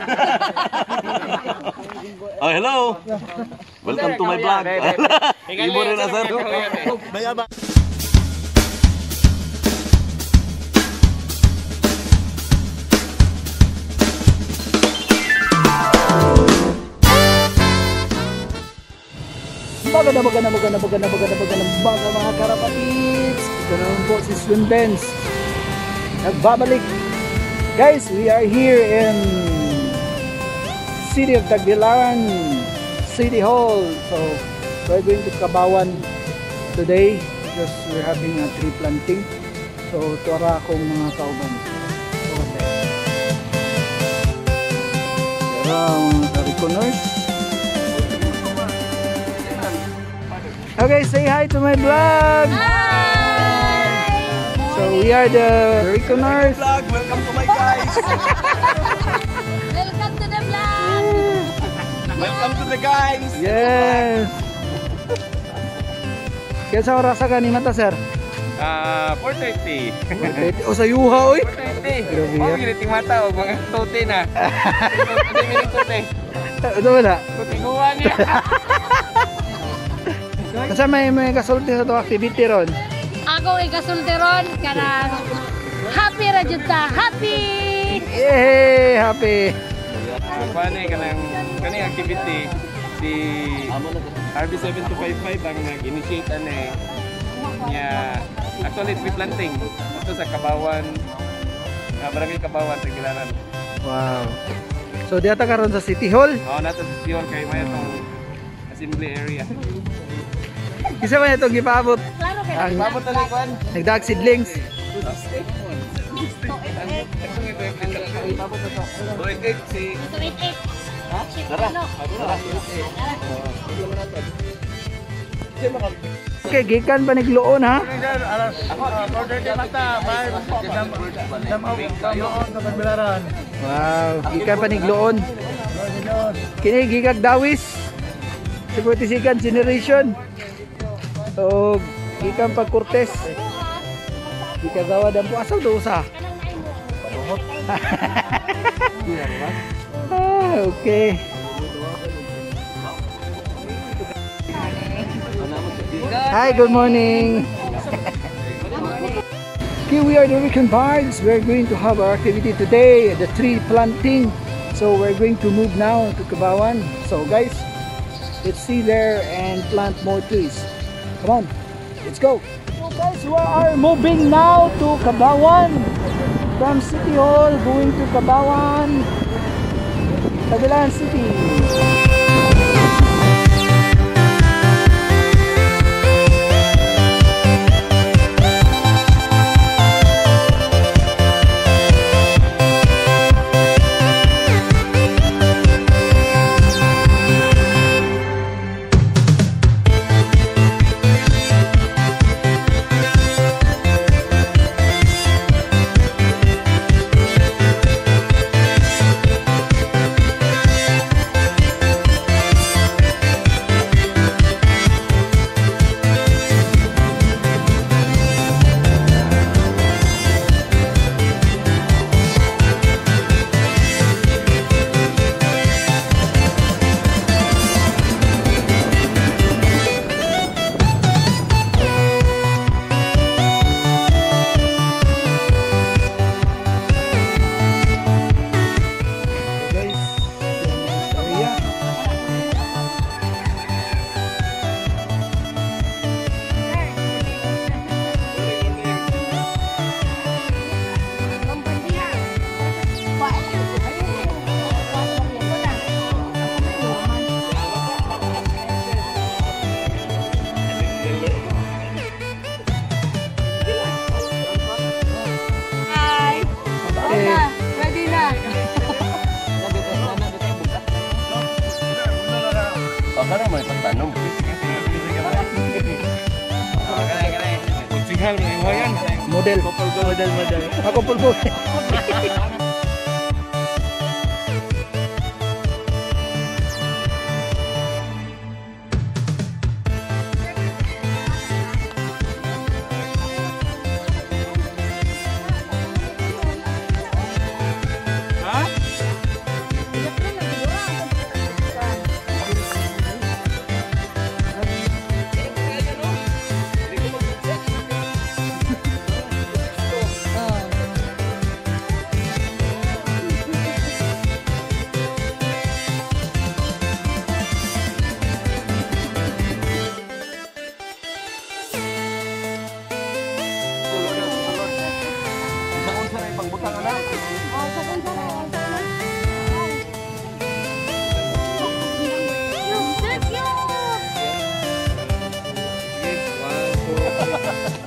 Oh, hello. Welcome to my vlog. Ibo rin na sir. Bayaba. Baga mga karapatids. Ito naman po si Swim Benz. Nagbabalik. Guys, we are here in City of Tagbilaran City Hall. So we're going to Kabawan today because we're having a tree planting. So tuwara akong mga kauban. Mga karikoners. Okay, say hi to my vlog. Hi! So we are the Riconers. Welcome to my guys. Welcome to the vlog. Welcome to the guys. Yes. Kaya sa oras ka ni mata sir? 4:30. O sa yuha oy. 4:30. Grabe Oh, yan. giniting mata o mga tote na. Kasi minute Ito wala. Kutinguan niya. Kasi may kasulti sa ito activity ron. Ako ay kasulteron karang happy ra jud ta. Happy! Yay! Happy! Paano kanang activity si RB7255 ang nag-initiate niya actually tree planting ito sa Kabawan, Barangay Kabawan, Tagbilaran. Wow. So diata karon sa City Hall. Oo, nato si Dion kay may itong assembly area. Isa man ito gipaabot. Klaro kay Ang Babot na ni Kwan. nagdag seedlings. Babot na to. 288 si 288. Ha? Tara. Okay, gikan pa nagluon ha. Order di mata, Wow, gikan pa nagluon. Kini gigag dawis. 42nd generation. So, gikan pa Cortez. Gikagawa dan po asaw do usa. Okay. Hi, good morning. Okay, we are the Rican Bards. We're going to have our activity today, the tree planting. So we're going to move now to Kabawan. So guys, let's see there and plant more trees. Come on, let's go. So guys, we are moving now to Kabawan. From City Hall, going to Kabawan, Tagbilaran City. Baka naman pagtanong. Model. Ako pulpo.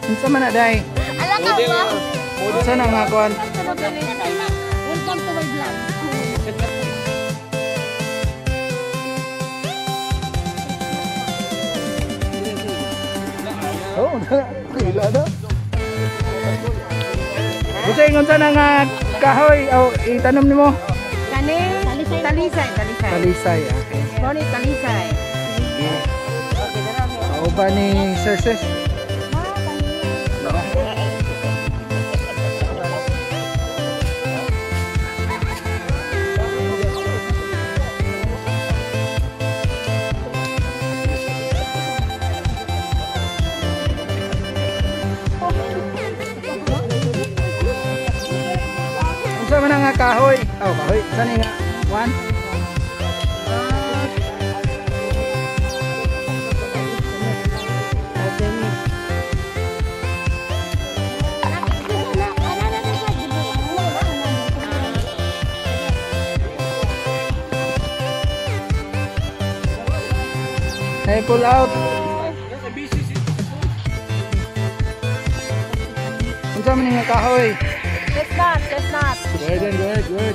Unsa man na day? Ala ka ba? Unsa na nga kuan? Welcome to my vlog. Oh, kila na. Usay unsa na nga kahoy o itanom nimo? Kani talisay. Talisay, okay. Moni talisay. O ba ni Sir Sis? Unsa man nga kahoy? Oh, kahoy. Saan nga? One? Hey, pull out. Unsa man nga kahoy? Chestnut. Go ahead.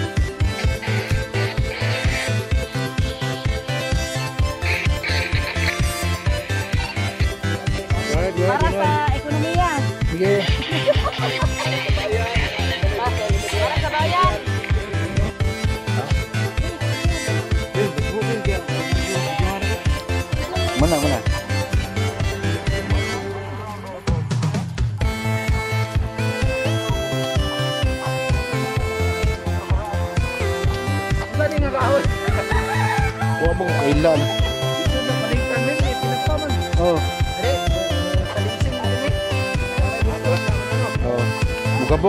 Para sa ekonomiya. Sige. Para sa bayan. Muna. Saan nga kahoy? Huwag mo kailan. Ito na paligtan din eh. Pinagpaman. Oo. Oh. Mugabok.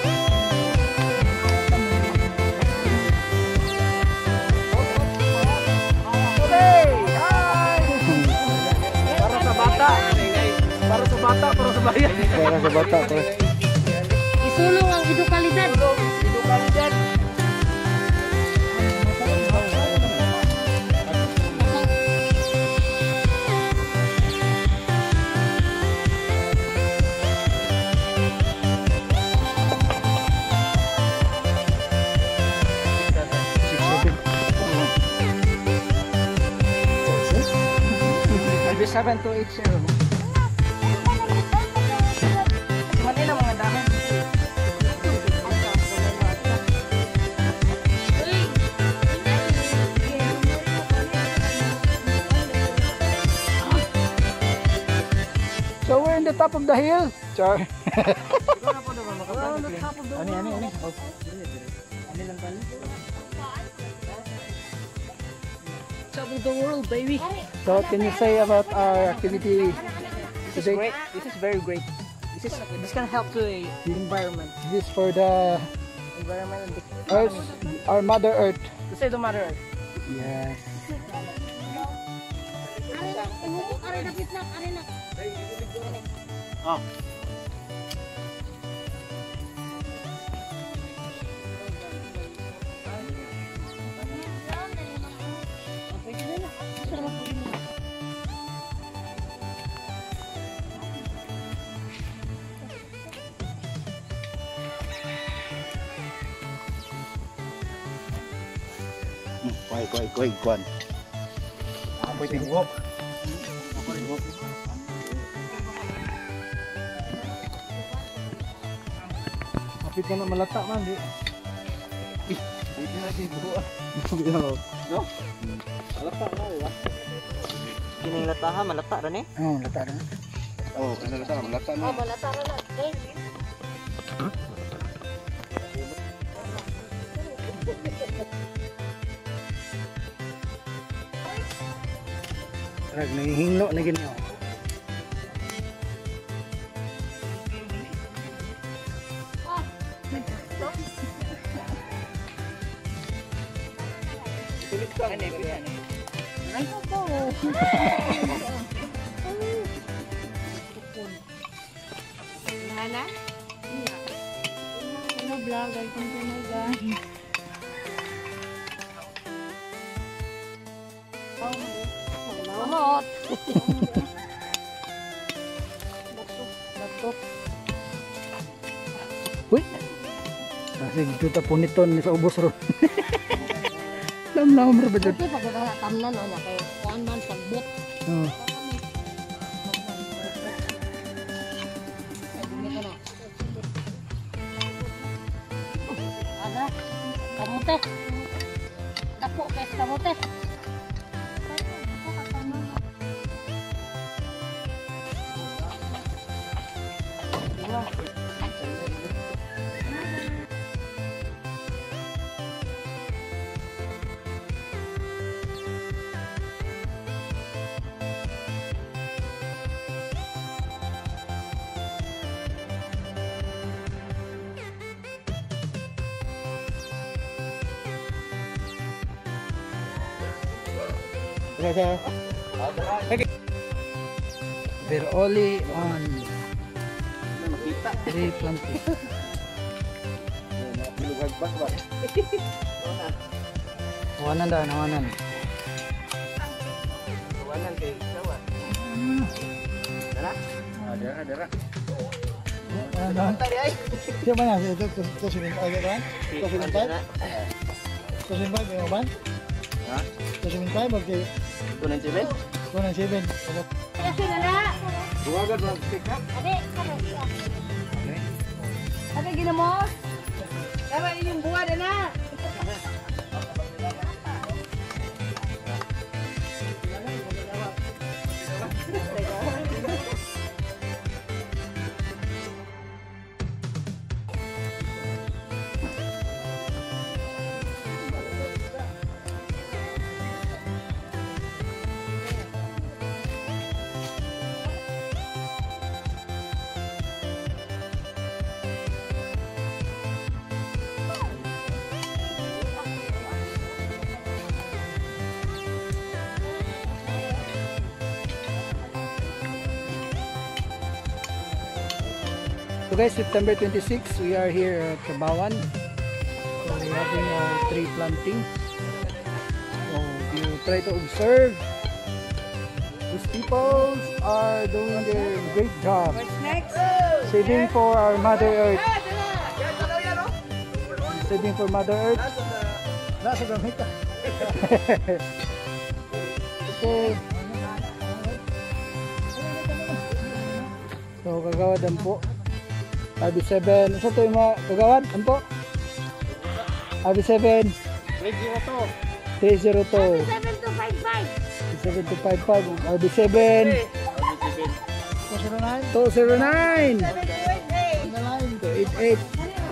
Para sa bata, para sa bayan. Para sa bata. Isulong ang edukalidad. Maybe 7 to 8 zero. Mati na mga dami. So we're in the top of the hill. Char. Ani. Top of the world, baby. So what can you say about our activity This is today? great. This is very great. This can help to the environment. This is for the Environment and the Earth, our Mother Earth. to save the mother earth. Yes. Quay quan. Apoy tingwop. Kapit ka na malata man di. Dito na si buwa. No? Malata na wa. Kining lataha malata ra ni. Oh, lata na. Oh, kana lata, malata na. Malata na. Rag nahihinglo na gini. Mana? Ano vlog? Ay, kung guys. Mamot. Kasi kita puniton sa ubos ro. Lam ro ba dyan? Kasi pag tamnan o niya kay kuan man pagbot. Oh. Ada kamote. Tapo kay kamote. We're only on tree planting. Nawanan daw, nawanan. Kawanan kay Sawa. Dara? Dara. Siapa na? Ito sumin pa agad ba? Ito sumin pa? Ito sumin pa ba? Ha? Ito sumin pa ba? Kunan 7? Kunan 7. Kasi na. Duwagan ba pick up? Ade, Ade ginamos. Tama yung buwan na. So guys, September 26, we are here at Kabawan. So we're having our tree planting. So you try to observe. These people are doing their great job. Saving for our Mother Earth. Saving for Mother Earth. Okay. So kagawadan po. RB7, isa to yung mga kagawad, ano po? RB7 302 7255 RB7 209 288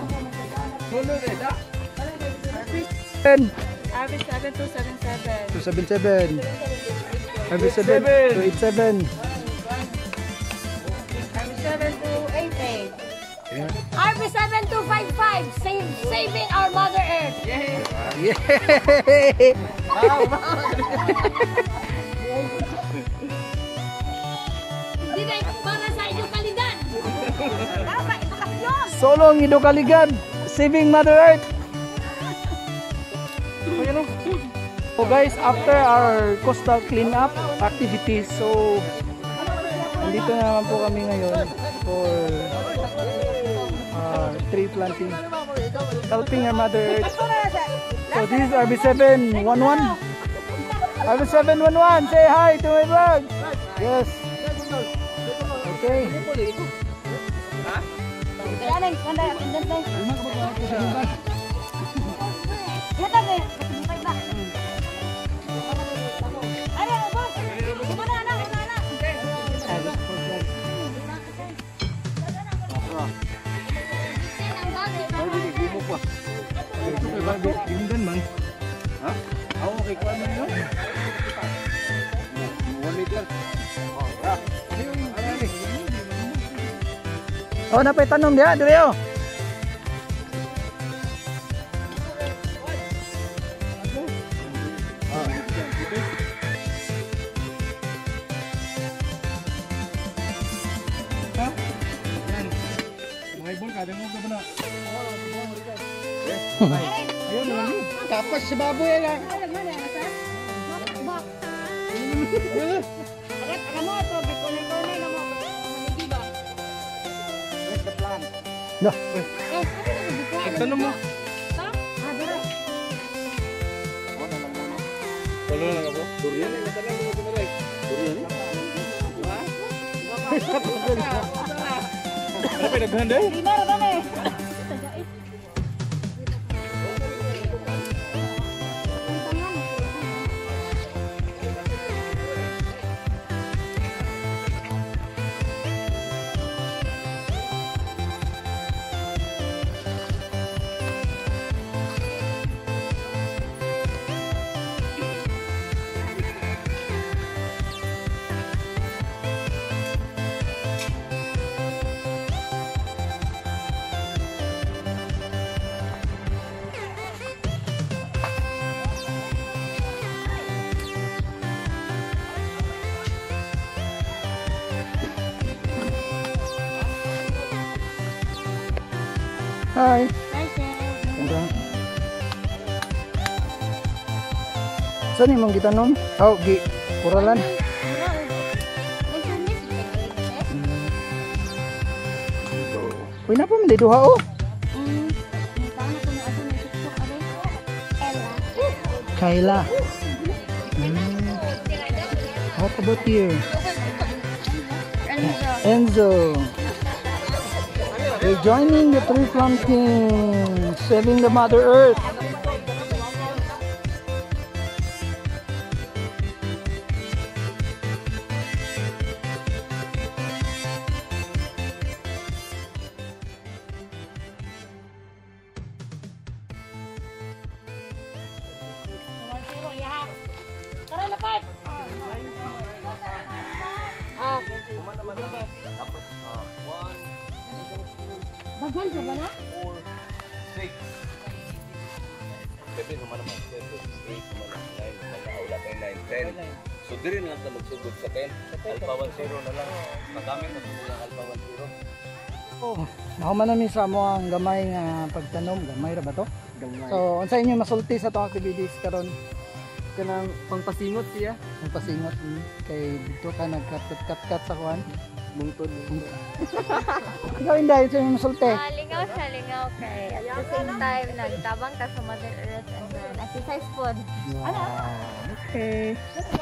277 RB7 287 RB7255, saving our Mother Earth. Yay! Hindi na para sa edukaligan. Tama, edukasyon. Solong edukaligan, saving Mother Earth. So guys, after our coastal cleanup activities, so nandito na naman po kami ngayon for tree planting, helping our Mother Earth. So this is RB711. RB711, say hi to my vlog. Yes. Okay. Tingnan man. Ha? Ako kay kuan mo. 1 liter. Oh, napay tanong dia, Direo. Tapos si baboy yan. No. Tanong mo. Wala lang ako. Durian na tanong mo sa maray. Durian. Ano pa naghanda? Lima ra ba na eh? Hi. Nice eh. Saan imong gitanom? Oh, kuralan. Uy na pa man duha oh. Kayla. What about you? Enzo. We're joining the tree planting, saving the Mother Earth. Tara, lapad! Ah. Baghan sa ba na? 6 7 naman 7 8 naman 9 nag-aula kay 9 10. So diri na lang magsugod sa 10. Alpha 10 na lang. Magamit na po ang Alpha 10. Oh, nahuman namin sa mo ang gamay nga pagtanom, gamay ra ba to? So, unsa inyo masulti sa tong activities karon? Kanang pangpasingot siya. Magpasingot kay dito ka nagkat-kat sa kuan. Bungtod. Ikaw hindi sa inyo masulti. Lingaw siya, lingaw kay at the same time nagtabang ka sa Mother Earth and then exercise pod. Wow. Okay.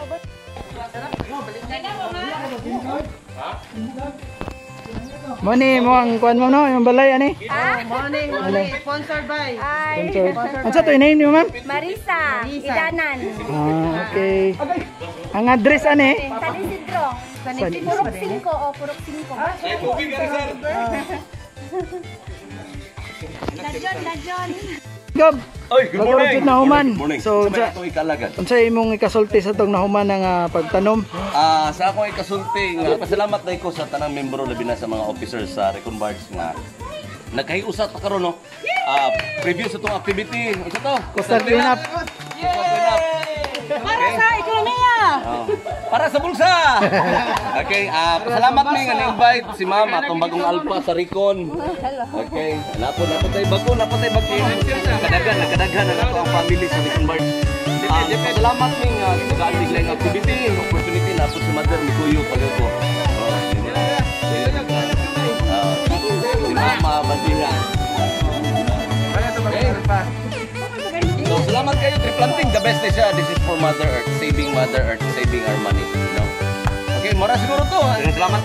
Moni mo ang kuan mo no, yung balay ani. Morning, sponsored by Ay, Unsa to inay niyo ma'am? Marisa, Idanan, Ah, okay. Ang address ani? San Isidro, Purok 5 o Purok 5. Lajon. Gob. Oy, good Bago morning. jud nahuman. Good morning. So, So, sa itong ikalagan. Unsa imong ikasulti sa tong nahuman nga pagtanom? Sa akong ikasulti nga pasalamat na ko sa tanang membro labi na sa mga officers sa Recon Bards nga nagkahiusat pa karon no. Preview sa tong activity. Unsa to? Coastal cleanup. Para sa ekonomiya! Para sa bulsa. Okay, pasalamat mi nga na-invite si Ma'am atong bagong alpha sa Recon. Okay, napon tay bago. Kadaghan na nato ang family sa Recon Bards. Pasalamat mi nga nag-alig lang activity, opportunity na po si Mother mi kuyo pagago. Si Mama Bandinga. Okay. So, salamat kayo, tree planting. The best na siya. This is for Mother Earth. Saving Mother Earth. Saving our money. No? Okay, mura siguro to. Salamat.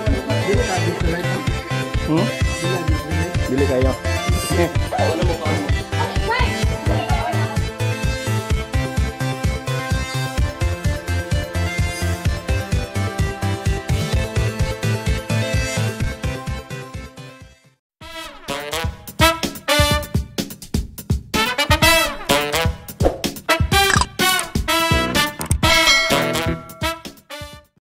Dili kayo. Wala mo pa.